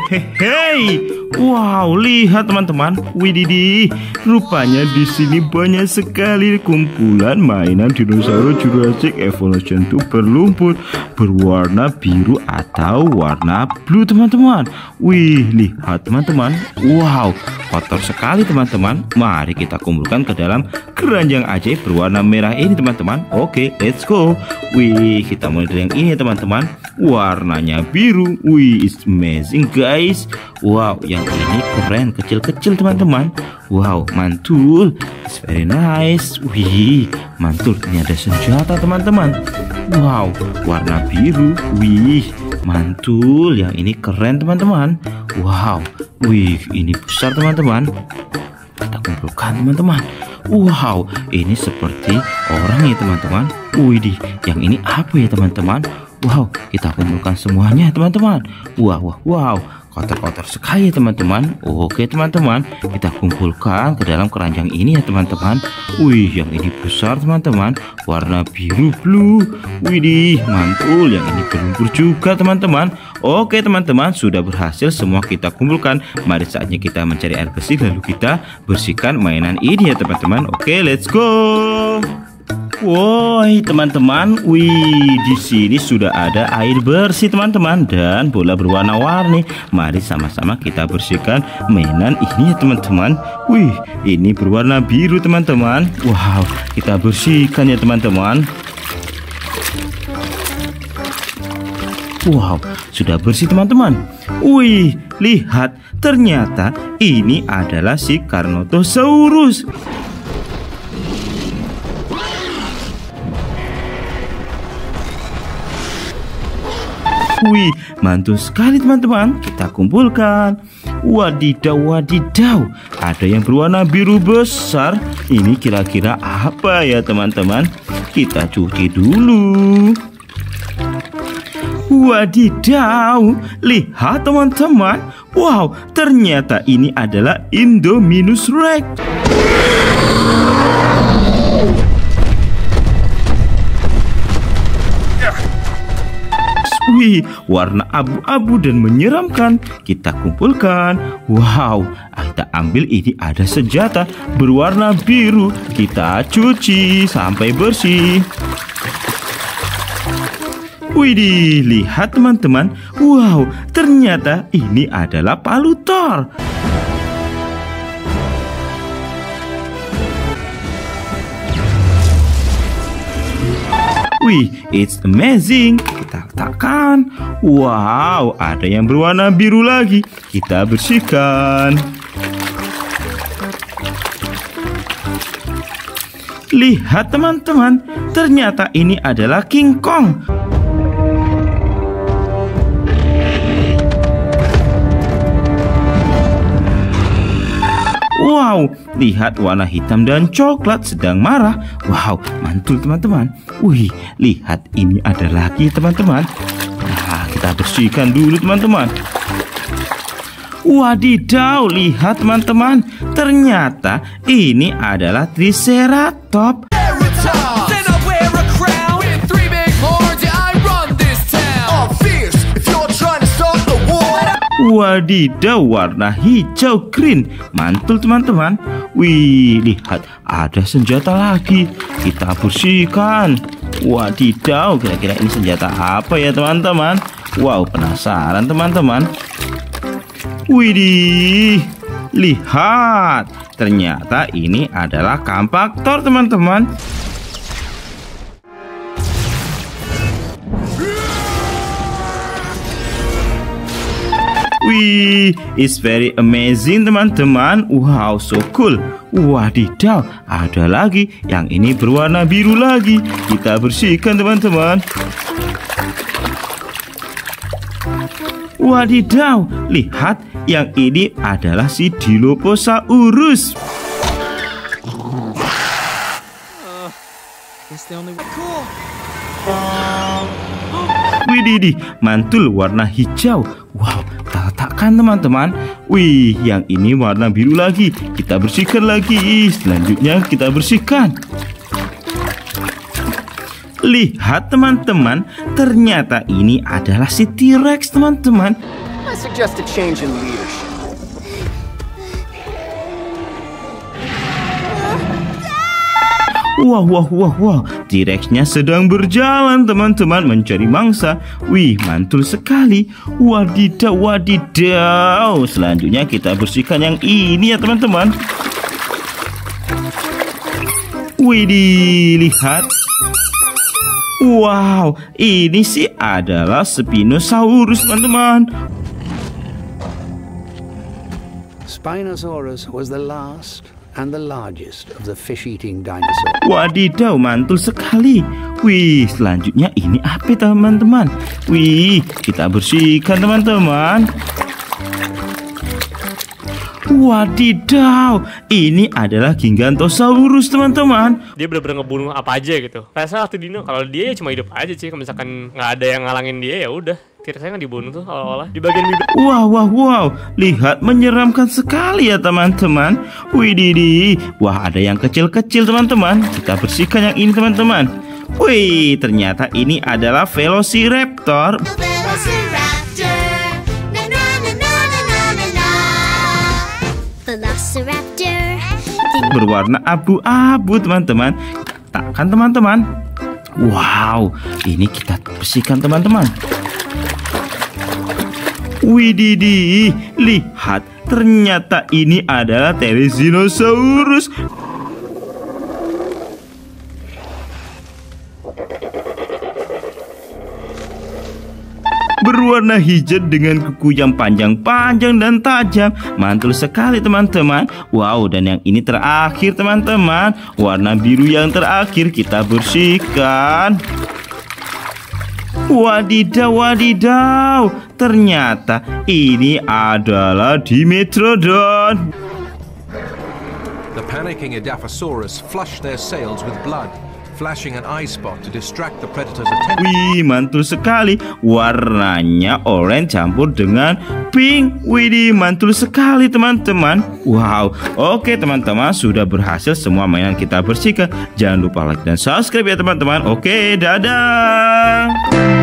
Hehehe. Wow, lihat teman-teman. Wididih, rupanya di sini banyak sekali kumpulan mainan dinosaurus Jurassic Evolution 2 berlumpur berwarna biru atau warna blue teman-teman. Wih, lihat teman-teman. Wow, kotor sekali teman-teman. Mari kita kumpulkan ke dalam keranjang ajaib berwarna merah ini teman-teman. Oke, let's go. Wih, kita mulai dari yang ini teman-teman. Warnanya biru. Wih, it's amazing guys. Wow, yang ini keren, kecil-kecil teman-teman. Wow, mantul, it's very nice. Wih, mantul, ini ada senjata teman-teman. Wow, warna biru. Wih, mantul, yang ini keren teman-teman. Wow, wih, ini besar teman-teman. Kita kumpulkan teman-teman. Wow, ini seperti orang ya teman-teman. Wih, yang ini apa ya teman-teman? Wow, kita kumpulkan semuanya teman-teman. Wow, kotor-kotor sekali ya teman-teman. Oke teman-teman, kita kumpulkan ke dalam keranjang ini ya teman-teman. Wih, yang ini besar teman-teman, warna biru blue. Widih, mantul, yang ini berlumpur juga teman-teman. Oke teman-teman, sudah berhasil semua kita kumpulkan. Mari saatnya kita mencari air bersih lalu kita bersihkan mainan ini ya teman-teman. Oke, let's go. Woi teman-teman, wih, di sini sudah ada air bersih teman-teman dan bola berwarna-warni. Mari sama-sama kita bersihkan mainan ini ya teman-teman. Wih, ini berwarna biru teman-teman. Wow, kita bersihkan ya teman-teman. Wow, sudah bersih teman-teman. Wih, lihat, ternyata ini adalah si Carnotaurus. Wih, mantul sekali teman-teman. Kita kumpulkan. Wadidaw, wadidaw. Ada yang berwarna biru besar. Ini kira-kira apa ya teman-teman? Kita cuci dulu. Wadidaw, lihat teman-teman. Wow, ternyata ini adalah Indominus Rex. Wih, warna abu-abu dan menyeramkan. Kita kumpulkan. Wow, kita ambil, ini ada senjata berwarna biru. Kita cuci sampai bersih. Widih, lihat teman-teman. Wow, ternyata ini adalah palu Thor. Wih, it's amazing. Kita letakkan. Wow, ada yang berwarna biru lagi. Kita bersihkan. Lihat teman-teman, ternyata ini adalah King Kong. Wow, lihat warna hitam dan coklat sedang marah. Wow, mantul teman-teman. Wih, lihat ini ada lagi teman-teman. Nah, kita bersihkan dulu teman-teman. Wadidaw, lihat teman-teman. Ternyata ini adalah Triceratops. Wadidaw, warna hijau green. Mantul teman-teman. Wih, lihat ada senjata lagi. Kita bersihkan. Wadidaw, kira-kira ini senjata apa ya teman-teman? Wow, penasaran teman-teman. Widih, lihat, ternyata ini adalah kampak Thor teman-teman. Wih, it's very amazing teman-teman. Wow, so cool. Wadidaw, ada lagi. Yang ini berwarna biru lagi. Kita bersihkan teman-teman. Wadidaw, lihat, yang ini adalah si Dilophosaurus. Widih, mantul warna hijau. Wow, kita letakkan teman-teman. Wih, yang ini warna biru lagi. Kita bersihkan lagi. Selanjutnya kita bersihkan. Lihat teman-teman, ternyata ini adalah si T-Rex teman-teman. I suggest a change in leadership. Wah, T-Rex-nya sedang berjalan teman-teman mencari mangsa. Wih, mantul sekali. Wadidaw. Selanjutnya kita bersihkan yang ini ya teman-teman. Widih, lihat. Wow, ini sih adalah Spinosaurus teman-teman. Spinosaurus was the last and the largest of the fish-eating dinosaurs. Wadidaw, mantul sekali. Wih, selanjutnya ini apa teman-teman? Wih, kita bersihkan teman-teman. Wadidaw, ini adalah Gigantosaurus teman-teman. Dia bener-bener ngebunuh apa aja gitu. Rasa waktu dino kalau dia ya cuma hidup aja sih. Kalau misalkan nggak ada yang ngalangin dia ya udah. Saya kan dibunuh tuh awal-awal di bagian bibir. Wow, lihat menyeramkan sekali ya teman-teman. Widih, wah ada yang kecil-kecil teman-teman. Kita bersihkan yang ini teman-teman. Wih, ternyata ini adalah Velociraptor. Berwarna abu-abu teman-teman. Takkan teman-teman. Wow, ini kita bersihkan teman-teman. Widih, lihat, ternyata ini adalah Therizinosaurus. Berwarna hijau dengan kuku yang panjang-panjang dan tajam. Mantul sekali teman-teman. Wow, dan yang ini terakhir teman-teman. Warna biru yang terakhir kita bersihkan. Wadidaw, ternyata ini adalah Dimetrodon. The panicking Edaphosaurus flushed their sails with blood, flashing an eye spot to distract the predator's attention. Wih, mantul sekali. Warnanya oranye campur dengan pink. Widih, mantul sekali teman-teman. Wow, oke teman-teman, sudah berhasil semua mainan kita bersihkan. Jangan lupa like dan subscribe ya teman-teman. Oke, dadah.